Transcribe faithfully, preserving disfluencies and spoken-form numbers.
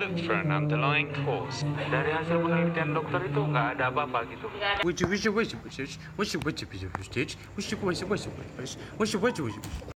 looked for an underlying cause. Dari hasil penelitian dokter itu nggak ada apa-apa gitu. Which which which which which which which which which which which which which which which which